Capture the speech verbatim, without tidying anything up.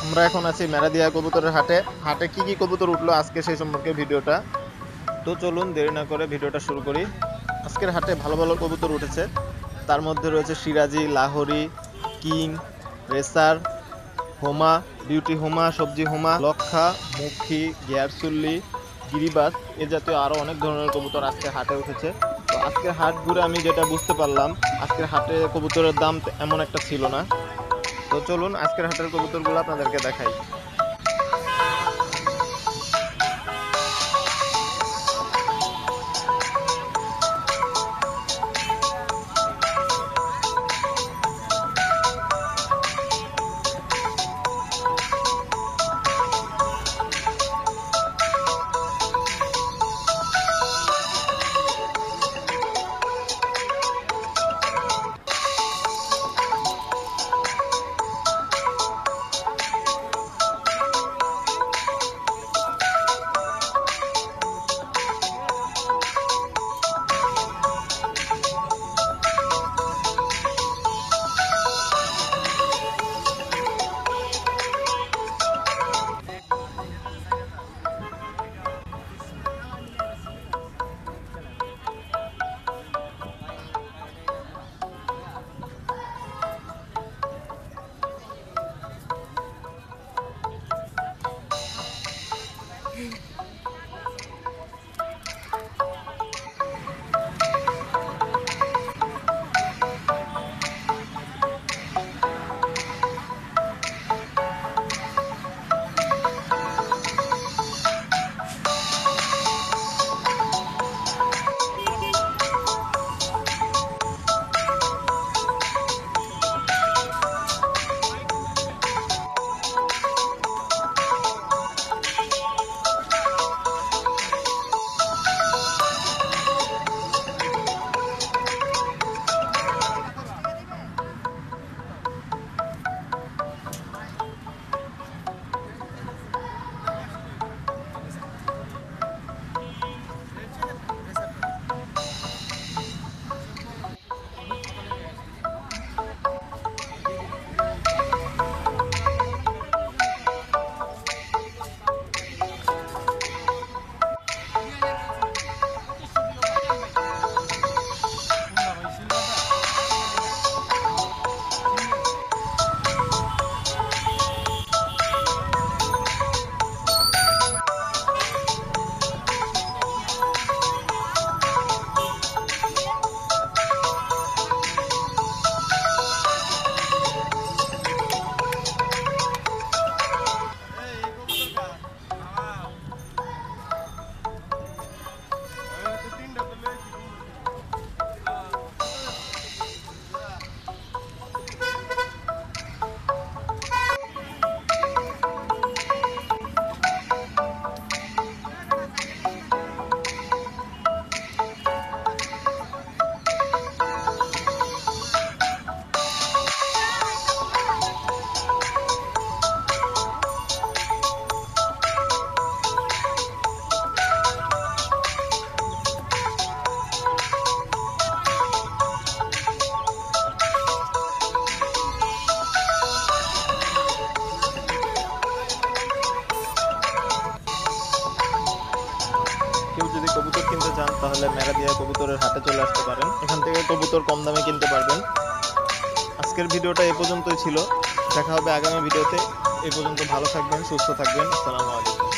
আমরা এখন আছি মেরাদিয়া কবুতরের হাটে। হাটে কি কি কবুতর উঠলো আজকে সেই সম্পর্কে ভিডিওটা। তো চলুন দেরি না করে ভিডিওটা শুরু করি। আজকের হাটে ভালো ভালো কবুতর উঠেছে। তার মধ্যে রয়েছে সিরাজি, লাহোরি, king, racer, homer, beauty homer, সবজি হোমা, লক্ষা, মুখী, গিয়ারসুল্লি, গিরিবাস এ জাতীয় আরো অনেক ধরনের কবুতর আজকে হাটে উঠেছে। তো আজকের হাট ঘুরে আমি যেটা বুঝতে পারলাম, আজকের হাটে কবুতরের দাম এমন একটা ছিল না। তো চলুন আজকের হাটের কবুতরগুলো আপনাদেরকে দেখাই। কেউ যদি কবুতর কিনতে চান তাহলে মেরাদিয়া কবুতরের হাটে চলে আসতে পারেন। এখান থেকে কবুতর কম দামে কিনতে পারবেন। আজকের ভিডিওটা এ পর্যন্তই ছিল। দেখা হবে আগামী ভিডিওতে। এ পর্যন্ত ভালো থাকবেন, সুস্থ থাকবেন। আসসালামু আলাইকুম।